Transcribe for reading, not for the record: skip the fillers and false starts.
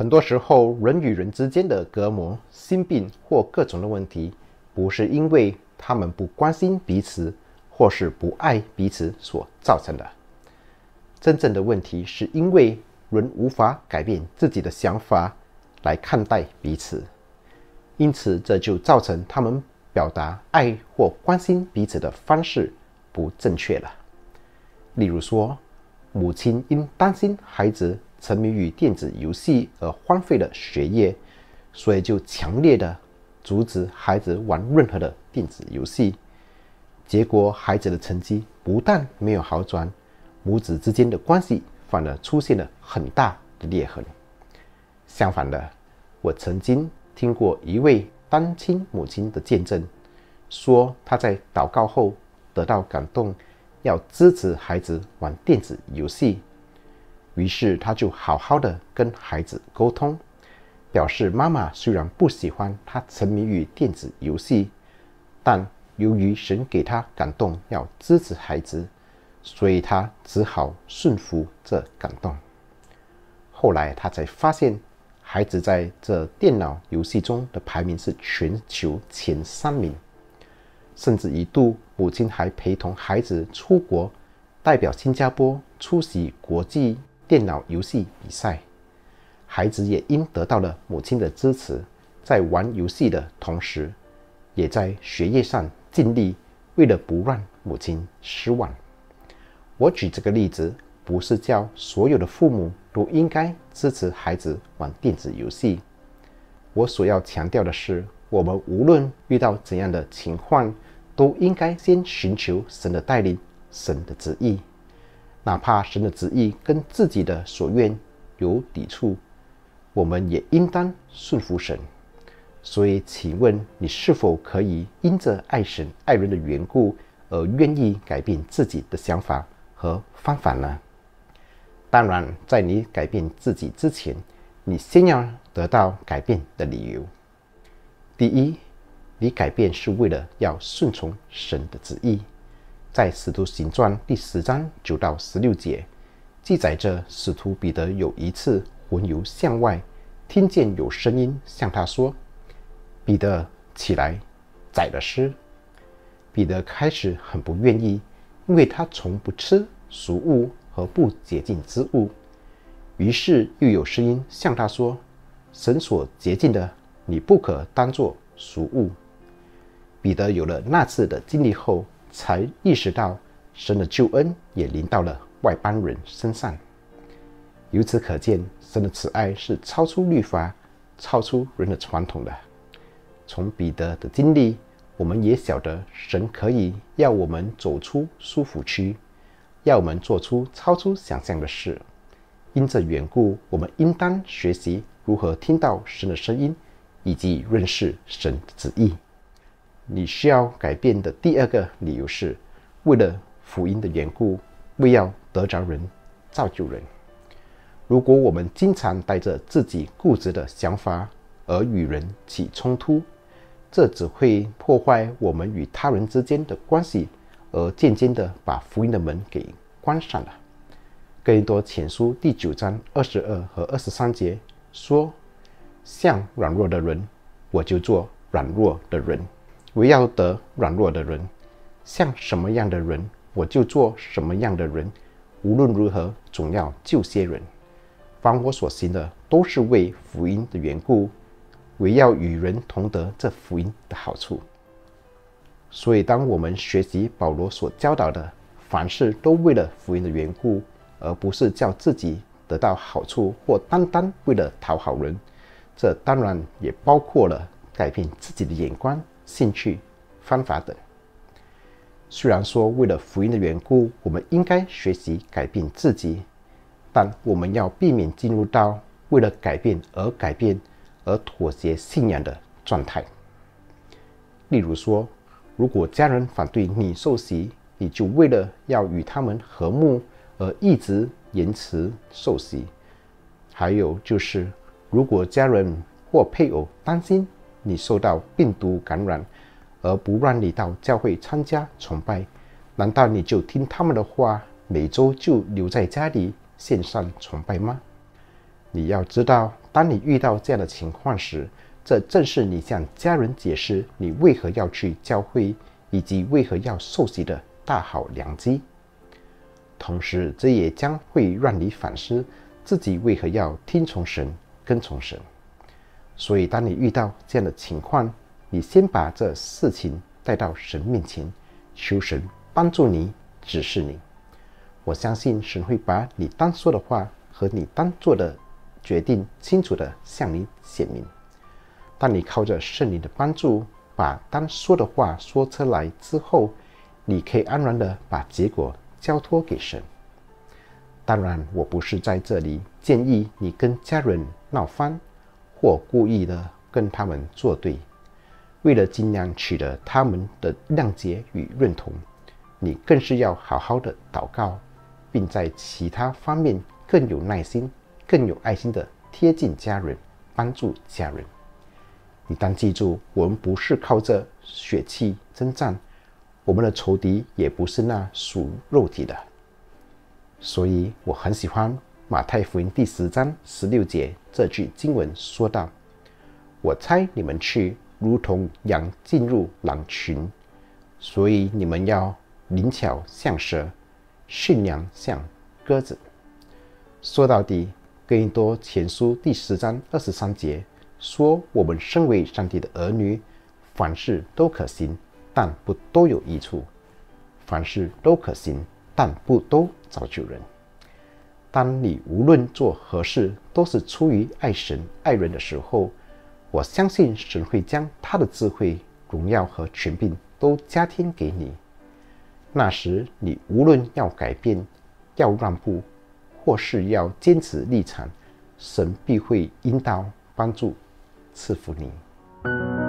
很多时候，人与人之间的隔膜、心病或各种的问题，不是因为他们不关心彼此，或是不爱彼此所造成的。真正的问题是因为人无法改变自己的想法来看待彼此，因此这就造成他们表达爱或关心彼此的方式不正确了。例如说，母亲因担心孩子沉迷于电子游戏而荒废了学业，所以就强烈的阻止孩子玩任何的电子游戏。结果孩子的成绩不但没有好转，母子之间的关系反而出现了很大的裂痕。相反的，我曾经听过一位单亲母亲的见证，说她在祷告后得到感动，要支持孩子玩电子游戏。于是他就好好的跟孩子沟通，表示妈妈虽然不喜欢他沉迷于电子游戏，但由于神给他感动要支持孩子，所以他只好顺服这感动。后来他才发现，孩子在这电脑游戏中的排名是全球前3名，甚至一度母亲还陪同孩子出国，代表新加坡出席国际电脑游戏比赛。孩子也因得到了母亲的支持，在玩游戏的同时，也在学业上尽力，为了不让母亲失望。我举这个例子，不是叫所有的父母都应该支持孩子玩电子游戏。我所要强调的是，我们无论遇到怎样的情况，都应该先寻求神的带领，神的旨意。哪怕神的旨意跟自己的所愿有抵触，我们也应当顺服神。所以请问你是否可以因着爱神爱人的缘故而愿意改变自己的想法和方法呢？当然，在你改变自己之前，你先要得到改变的理由。第一，你改变是为了要顺从神的旨意。在使徒行传第10章9到16节记载着，使徒彼得有一次魂游向外，听见有声音向他说：“彼得，起来，宰了吃。”彼得开始很不愿意，因为他从不吃俗物和不洁净之物。于是又有声音向他说：“神所洁净的，你不可当作俗物。”彼得有了那次的经历后，才意识到神的救恩也临到了外邦人身上。由此可见，神的慈爱是超出律法、超出人的传统的。从彼得的经历，我们也晓得神可以要我们走出舒服区，要我们做出超出想象的事。因这缘故，我们应当学习如何听到神的声音，以及认识神的旨意。你需要改变的第二个理由是，为了福音的缘故，为要得着人，造就人。如果我们经常带着自己固执的想法而与人起冲突，这只会破坏我们与他人之间的关系，而渐渐地把福音的门给关上了。哥林多前书第9章22和23节说：“像软弱的人，我就做软弱的人，为要得软弱的人；像什么样的人，我就做什么样的人。无论如何，总要救些人。凡我所行的，都是为福音的缘故，为要与人同得这福音的好处。”所以当我们学习保罗所教导的，凡事都为了福音的缘故，而不是叫自己得到好处，或单单为了讨好人，这当然也包括了改变自己的眼光、兴趣、方法等。虽然说为了福音的缘故，我们应该学习改变自己，但我们要避免进入到为了改变而妥协信仰的状态。例如说，如果家人反对你受洗，你就为了要与他们和睦而一直延迟受洗。还有就是，如果家人或配偶担心你受到病毒感染，而不让你到教会参加崇拜，难道你就听他们的话，每周就留在家里线上崇拜吗？你要知道， 当你遇到这样的情况时，这正是你向家人解释你为何要去教会，以及为何要受洗的大好良机。同时，这也将会让你反思自己为何要听从神、跟从神。所以，当你遇到这样的情况，你先把这事情带到神面前，求神帮助你、指示你。我相信神会把你当说的话和你当做的决定清楚地向你显明。当你靠着圣灵的帮助，把当说的话说出来之后，你可以安然地把结果交托给神。当然，我不是在这里建议你跟家人闹翻，或故意的跟他们作对。为了尽量取得他们的谅解与认同，你更是要好好的祷告，并在其他方面更有耐心、更有爱心的贴近家人，帮助家人。你当记住，我们不是靠着血气征战，我们的仇敌也不是那属肉体的。所以我很喜欢马太福音第10章16节这句经文说道：我差你们去，如同羊进入狼群，所以你们要灵巧像蛇，驯良像鸽子。说到底，哥林多前书第10章23节说，我们身为上帝的儿女，凡事都可行，但不都有益处；凡事都可行，但不都造就人。当你无论做何事都是出于爱神爱人的时候，我相信神会将他的智慧、荣耀和权柄都加添给你。那时你无论要改变、要让步，或是要坚持立场，神必会引导、帮助、赐福你。